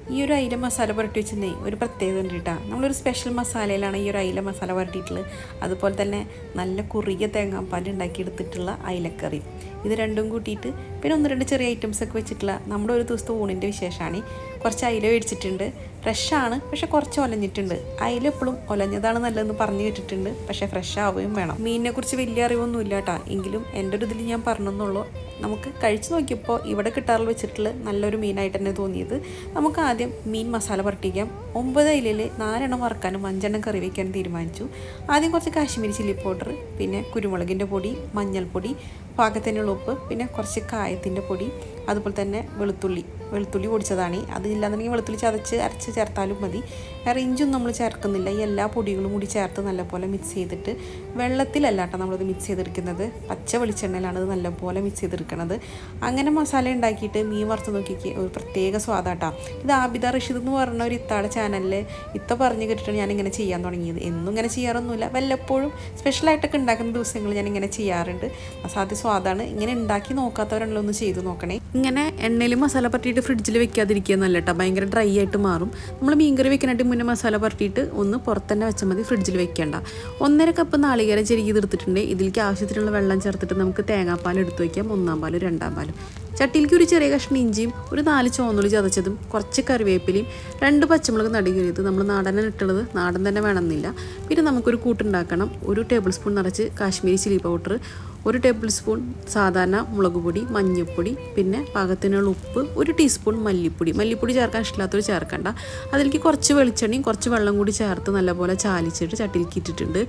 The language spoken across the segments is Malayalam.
ഈ ഒരു അയില മസാല പുരട്ടി വെച്ചിട്ടുണ്ടെങ്കിൽ ഒരു പ്രത്യേകത ഉണ്ട് കേട്ടോ. നമ്മളൊരു സ്പെഷ്യൽ മസാലയിലാണ് ഈ ഒരു അയില മസാല പുരട്ടിയിട്ടുള്ളത്. അതുപോലെ തന്നെ നല്ല കുറിയ തേങ്ങാപ്പാൽ ഉണ്ടാക്കിയെടുത്തിട്ടുള്ള അയിലക്കറി, ഇത് രണ്ടും കൂട്ടിയിട്ട് പിന്നെ 1-2 ചെറിയ ഐറ്റംസൊക്കെ വെച്ചിട്ടുള്ള നമ്മുടെ ഒരു ദിവസത്തെ ഊണിൻ്റെ വിശേഷമാണ്. കുറച്ച് അയില മേടിച്ചിട്ടുണ്ട്. ഫ്രഷാണ്, പക്ഷെ കുറച്ച് ഒലഞ്ഞിട്ടുണ്ട്. അയില എപ്പോഴും ഒലഞ്ഞതാണ് നല്ലതെന്ന് പറഞ്ഞു കേട്ടിട്ടുണ്ട്, പക്ഷേ ഫ്രഷ് ആവുകയും വേണം. മീനിനെ കുറിച്ച് വലിയ അറിവൊന്നും ഇല്ല കേട്ടോ, എങ്കിലും എൻ്റെ ഒരു ഇതിൽ ഞാൻ പറഞ്ഞെന്നുള്ളൂ. നമുക്ക് കഴിച്ചു നോക്കിയപ്പോൾ ഇവിടെ കിട്ടാറിൽ വെച്ചിട്ടുള്ള നല്ലൊരു മീനായിട്ട് തന്നെ തോന്നിയത്. നമുക്ക് ആദ്യം മീൻ മസാല പുരട്ടിക്കാം. 9 അയിലയിൽ 4 എണ്ണം വറുക്കാനും 5 എണ്ണം കറി വയ്ക്കാനും തീരുമാനിച്ചു. ആദ്യം കുറച്ച് കാശ്മീരി ചില്ലി പൗഡർ, പിന്നെ കുരുമുളകിൻ്റെ പൊടി, മഞ്ഞൾപ്പൊടി, പാകത്തിനുള്ള ഉപ്പ്, പിന്നെ കുറച്ച് കായത്തിൻ്റെ പൊടി, അതുപോലെ തന്നെ വെളുത്തുള്ളി പൊടിച്ചതാണ്. അതില്ലാന്നുണ്ടെങ്കിൽ വെളുത്തുള്ളി അരച്ച് ചേർത്താലും മതി. വേറെ ഇഞ്ചൊന്നും നമ്മൾ ചേർക്കുന്നില്ല. ഈ എല്ലാ പൊടികളും കൂടി ചേർത്ത് നല്ലപോലെ മിക്സ് ചെയ്തിട്ട്, വെള്ളത്തിലല്ല കേട്ടോ നമ്മളിത് മിക്സ് ചെയ്തെടുക്കുന്നത്, പച്ച വെളിച്ചെണ്ണയിലാണ് ഇത് നല്ലപോലെ മിക്സ് ചെയ്തെടുക്കുന്നത്. അങ്ങനെ മസാല ഉണ്ടാക്കിയിട്ട് മീൻ വറുത്ത് നോക്കിക്ക് ഒരു പ്രത്യേക സ്വാദാട്ടോ. ഇത് ആബിദ റഷീദ് എന്ന് പറഞ്ഞ ഒരു ഇത്താടെ ചാനലിൽ ഇത്ത പറഞ്ഞു കേട്ടിട്ടാണ് ഞാനിങ്ങനെ ചെയ്യാൻ തുടങ്ങിയത്. എന്നും ഇങ്ങനെ ചെയ്യാറൊന്നുമില്ല, വല്ലപ്പോഴും സ്പെഷ്യലായിട്ടൊക്കെ ഉണ്ടാക്കുന്ന ദിവസങ്ങൾ ഞാനിങ്ങനെ ചെയ്യാറുണ്ട്. അസാധ്യ സ്വാദാണ്. ഇങ്ങനെ ഉണ്ടാക്കി നോക്കാത്തവരാണല്ലോ ഒന്ന് ചെയ്ത് നോക്കണേ. ഇങ്ങനെ എണ്ണയിൽ മസാല പരട്ടിയിട്ട് ഫ്രിഡ്ജിൽ വെക്കാതിരിക്കുക നല്ല കേട്ടോ, ഭയങ്കര ഡ്രൈ ആയിട്ട് മാറും. നമ്മൾ മീൻകറി വെക്കാനായിട്ട് മുന്നേ മസാല പരട്ടിയിട്ട് ഒന്ന് പുറത്ത് തന്നെ വെച്ചാൽ മതി, ഫ്രിഡ്ജിൽ വെക്കേണ്ട. 1.5 കപ്പ് നാളികേരം ചെരുകിയത് എടുത്തിട്ടുണ്ട്. ഇതിലേക്ക് ആവശ്യത്തിനുള്ള വെള്ളം ചേർത്തിട്ട് നമുക്ക് തേങ്ങാപ്പാൽ എടുത്ത് വയ്ക്കാം, 1-ാം പാലും 2-ാം പാലും. ചട്ടിയിലേക്ക് ഒരു ചെറിയ കഷ്ണം ഇഞ്ചിയും, ഒരു 4 ചുവന്നുള്ളി ചതച്ചതും, കുറച്ച് കറിവേപ്പിലയും, 2 പച്ചമുളക് നടുകീറിയത്. നമ്മൾ നാടനെ ഇട്ടുള്ളത്, നാടൻ തന്നെ വേണമെന്നില്ല. പിന്നെ നമുക്കൊരു കൂട്ടുണ്ടാക്കണം. 1 ടേബിൾ സ്പൂൺ നിറച്ച് Kashmiri chilli powder, 1 table spoon സാധാരണ മുളക് പൊടി, മഞ്ഞൾപ്പൊടി, പിന്നെ പാകത്തിനുള്ള ഉപ്പ്, 1 ടീസ്പൂൺ മല്ലിപ്പൊടി ചേർക്കാൻ ഇഷ്ടമില്ലാത്തവർ ചേർക്കണ്ട. അതിലേക്ക് കുറച്ച് വെളിച്ചെണ്ണയും കുറച്ച് വെള്ളം കൂടി ചേർത്ത് നല്ലപോലെ ചാലിച്ചിട്ട് ചട്ടിയിലേക്ക് ഇട്ടിട്ടുണ്ട്.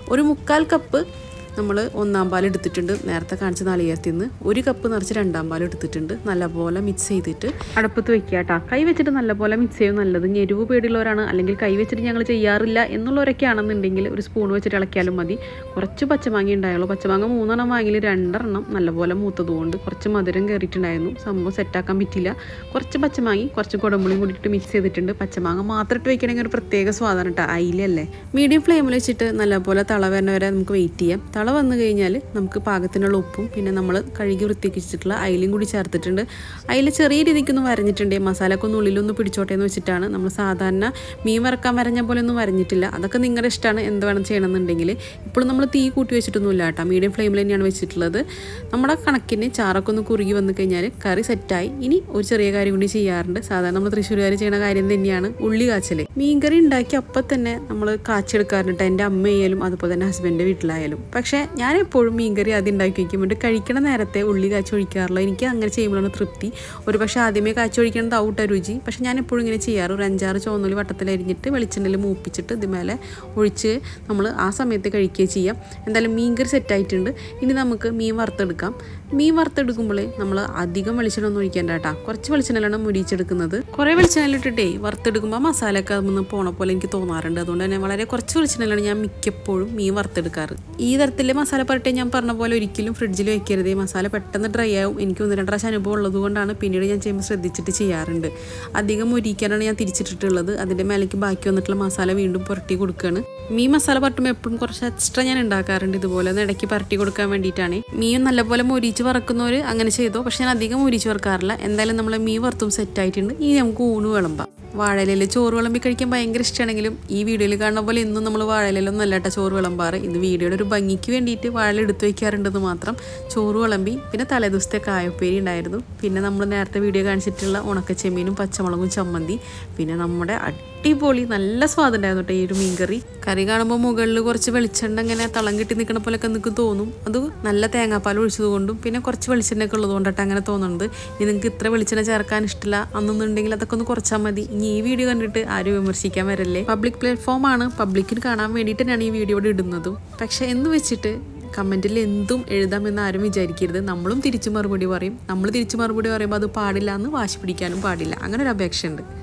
1/4 കപ്പ് നമ്മൾ 1-ാം പാൽ എടുത്തിട്ടുണ്ട്, നേരത്തെ കാണിച്ച നാളികേരത്തിൽ നിന്ന്. 1 കപ്പ് നിറച്ച് 2-ാം പാൽ എടുത്തിട്ടുണ്ട്. നല്ലപോലെ മിക്സ് ചെയ്തിട്ട് അടുപ്പത്ത് വെക്കുക കേട്ടോ. കൈ വെച്ചിട്ട് നല്ലപോലെ മിക്സ് ചെയ്യും നല്ലത്. ഞെരുവ് പേടിയുള്ളവരാണ്, അല്ലെങ്കിൽ കൈ വെച്ചിട്ട് ഞങ്ങൾ ചെയ്യാറില്ല എന്നുള്ളവരൊക്കെ ആണെന്നുണ്ടെങ്കിൽ ഒരു സ്പൂൺ വെച്ചിട്ട് ഇളക്കിയാലും മതി. കുറച്ച് പച്ചമാങ്ങ ഉണ്ടായുള്ളൂ. പച്ചമാങ്ങ 3 എണ്ണം വാങ്ങിയിൽ 2 എണ്ണം നല്ലപോലെ മൂത്തതുകൊണ്ട് കുറച്ച് മധുരം കയറിയിട്ടുണ്ടായിരുന്നു. സംഭവം സെറ്റാക്കാൻ പറ്റില്ല. കുറച്ച് പച്ചമാങ്ങി കുറച്ച് കുടമ്പുളിയും കൂടിയിട്ട് മിക്സ് ചെയ്തിട്ടുണ്ട്. പച്ചമാങ്ങ മാത്രം ഇട്ട് വയ്ക്കണമെങ്കിൽ ഒരു പ്രത്യേക സ്വാദാണ് കേട്ടോ. അയിലല്ലേ. മീഡിയം ഫ്ലെയിമിൽ വെച്ചിട്ട് നല്ലപോലെ തള വരുന്ന വരെ നമുക്ക് വെയിറ്റ് ചെയ്യാം. തള വന്നു കഴിഞ്ഞാൽ നമുക്ക് പാകത്തിനുള്ള ഉപ്പും പിന്നെ നമ്മൾ കഴുകി വൃത്തിയാക്കിച്ചിട്ടുള്ള അയിലയും കൂടി ചേർത്തിട്ടുണ്ട്. അയില ചെറിയ രീതിക്കൊന്നും വരഞ്ഞിട്ടുണ്ട്. മസാലയൊക്കെ ഒന്ന് ഉള്ളിലൊന്ന് പിടിച്ചോട്ടെ എന്ന് വെച്ചിട്ടാണ്. നമ്മൾ സാധാരണ മീൻ വറക്കാൻ വരഞ്ഞ പോലെ ഒന്നും വരഞ്ഞിട്ടില്ല. അതൊക്കെ നിങ്ങളുടെ ഇഷ്ടമാണ്, എന്ത് വേണം ചെയ്യണമെന്നുണ്ടെങ്കിൽ. ഇപ്പോഴും നമ്മൾ തീ കൂട്ടി വെച്ചിട്ടൊന്നുമില്ല കേട്ടോ, മീഡിയം ഫ്ലെയിമിൽ തന്നെയാണ് വെച്ചിട്ടുള്ളത്. നമ്മുടെ കണക്കിന് ചാറൊക്കെ ഒന്ന് കുറുകി വന്നു കഴിഞ്ഞാൽ കറി സെറ്റായി. ഇനി ഒരു ചെറിയ കാര്യം കൂടി ചെയ്യാറുണ്ട്, സാധാരണ നമ്മൾ തൃശ്ശൂരുകാർ ചെയ്യുന്ന കാര്യം തന്നെയാണ്, ഉള്ളി കാച്ചൽ. മീൻകറി ഉണ്ടാക്കി അപ്പം തന്നെ നമ്മൾ കാച്ചെടുക്കാറുണ്ട്. എൻ്റെ അമ്മയായാലും അതുപോലെ തന്നെ ഹസ്ബൻഡിൻ്റെ വീട്ടിലായാലും. പക്ഷേ ഞാനെപ്പോഴും മീൻകറി ആദ്യം ഉണ്ടാക്കി വയ്ക്കും, വേണ്ടി കഴിക്കണ നേരത്തെ ഉള്ളി കാച്ചി ഒഴിക്കാറുള്ളൂ. എനിക്ക് അങ്ങനെ ചെയ്യുമ്പോഴാണ് തൃപ്തി. ഒരു പക്ഷേ ആദ്യമേ കാച്ചി ഒഴിക്കണത് ഔട്ട രുചി. പക്ഷേ ഞാൻ എപ്പോഴും ഇങ്ങനെ ചെയ്യാറ്. ഒരു 5-6 ചുവന്നുള്ളി വട്ടത്തിലരിഞ്ഞിട്ട് വെളിച്ചെണ്ണയിൽ മൂപ്പിച്ചിട്ട് ഇതുമേലെ ഒഴിച്ച് നമ്മൾ ആ സമയത്ത് കഴിക്കുകയും ചെയ്യാം. എന്തായാലും മീൻകറി സെറ്റായിട്ടുണ്ട്. ഇനി നമുക്ക് മീൻ വറുത്തെടുക്കാം. മീൻ വറുത്തെടുക്കുമ്പോൾ നമ്മൾ അധികം വെളിച്ചെണ്ണ ഒന്നും ഒഴിക്കേണ്ട കേട്ടോ, കുറച്ച് വെളിച്ചെണ്ണയിലാണ് മുരിച്ചെടുക്കുന്നത്. കുറേ വെളിച്ചെണ്ണയിലിട്ടിട്ടേ വറുത്തെടുക്കുമ്പോൾ മസാലയൊക്കെ അതൊന്ന് പോണ പോലെ എനിക്ക് തോന്നാറുണ്ട്. അതുകൊണ്ട് തന്നെ വളരെ കുറച്ച് വെളിച്ചെണ്ണയിലാണ് ഞാൻ മിക്കപ്പോഴും മീൻ വറുത്തെടുക്കാറ്. ഈ തരത്തിലെ മസാല പുരട്ടി ഞാൻ പറഞ്ഞ പോലെ ഒരിക്കലും ഫ്രിഡ്ജിൽ വെക്കരുത്. മസാല പെട്ടെന്ന് ഡ്രൈ ആവും. എനിക്ക് 1-2 പ്രാവശ്യം അനുഭവം ഉള്ളതുകൊണ്ടാണ് പിന്നീട് ഞാൻ ചെയ്യുമ്പോൾ ശ്രദ്ധിച്ചിട്ട് ചെയ്യാറുണ്ട്. അധികം മുരിക്കാനാണ് ഞാൻ തിരിച്ചിട്ടിട്ടുള്ളത്. അതിൻ്റെ മേലേക്ക് ബാക്കി വന്നിട്ടുള്ള മസാല വീണ്ടും പുരട്ടി കൊടുക്കുകയാണ്. മീൻ മസാല പുരട്ടുമ്പോൾ എപ്പോഴും കുറച്ച് എക്സ്ട്രാ ഞാൻ ഉണ്ടാക്കാറുണ്ട്. ഇതുപോലെ ഒന്ന് ഇടയ്ക്ക് പുരട്ടി കൊടുക്കാൻ വേണ്ടിയിട്ടാണ്. മീൻ നല്ലപോലെ മുരിച്ച് വറക്കുന്നവർ അങ്ങനെ ചെയ്തോ, പക്ഷെ ഞാൻ അധികം മുരിച്ച് വറക്കാറില്ല. എന്തായാലും നമ്മൾ മീൻ വറുത്തും സെറ്റായിട്ടുണ്ട്. ഇനി നമുക്ക് ഊണ് വിളമ്പാം. വാഴയിലയിൽ ചോറ് വിളമ്പി കഴിക്കാൻ ഭയങ്കര ഇഷ്ടമാണെങ്കിലും ഈ വീഡിയോയിൽ കാണുന്ന പോലെ ഇന്നും നമ്മൾ വാഴയിലൊന്നും അല്ലാട്ട ചോറ് വിളമ്പാറ്. ഇന്ന് വീഡിയോയുടെ ഒരു ഭംഗിക്ക് വേണ്ടിയിട്ട് വാഴ എടുത്ത് വയ്ക്കാറുണ്ടെന്ന് മാത്രം. ചോറ് വിളമ്പി, പിന്നെ തലേദിവസത്തെ കായപ്പേരി ഉണ്ടായിരുന്നു, പിന്നെ നമ്മൾ നേരത്തെ വീഡിയോ കാണിച്ചിട്ടുള്ള ഉണക്കച്ചെമ്മീനും പച്ചമുളകും ചമ്മന്തി, പിന്നെ നമ്മുടെ അടിപൊളി നല്ല സ്വാദുണ്ടായിരുന്നു കേട്ടോ ഈ ഒരു മീൻകറി. കറി കാണുമ്പോൾ മുകളിൽ കുറച്ച് വെളിച്ചെണ്ണ ഇങ്ങനെ തളം കെട്ടി നിൽക്കുന്ന പോലെയൊക്കെ നിങ്ങൾക്ക് തോന്നും. അത് നല്ല തേങ്ങാപ്പാൽ ഒഴിച്ചതുകൊണ്ടും പിന്നെ കുറച്ച് വെളിച്ചെണ്ണയൊക്കെ ഉള്ളതുകൊണ്ടിട്ട് അങ്ങനെ തോന്നുന്നത്. ഇനി നിങ്ങൾക്ക് ഇത്ര വെളിച്ചെണ്ണ ചേർക്കാൻ ഇഷ്ടമില്ല അന്നൊന്നുണ്ടെങ്കിൽ അതൊക്കെ ഒന്ന് കുറച്ചാൽ മതി. ഇനി ഈ വീഡിയോ കണ്ടിട്ട് ആരും വിമർശിക്കാൻ വരല്ലേ. പബ്ലിക് പ്ലാറ്റ്ഫോമാണ്, പബ്ലിക്കിന് കാണാൻ വേണ്ടിയിട്ട് തന്നെയാണ് ഈ വീഡിയോ ഇടുന്നതും. പക്ഷേ എന്ന് വെച്ചിട്ട് കമൻറ്റിൽ എന്തും എഴുതാമെന്ന് ആരും വിചാരിക്കരുത്. നമ്മളും തിരിച്ചു മറുപടി പറയും. നമ്മൾ തിരിച്ചു മറുപടി പറയുമ്പോൾ അത് പാടില്ല എന്ന് വാശി പിടിക്കാനും പാടില്ല. അങ്ങനെ ഒരു അപേക്ഷ ഉണ്ട്.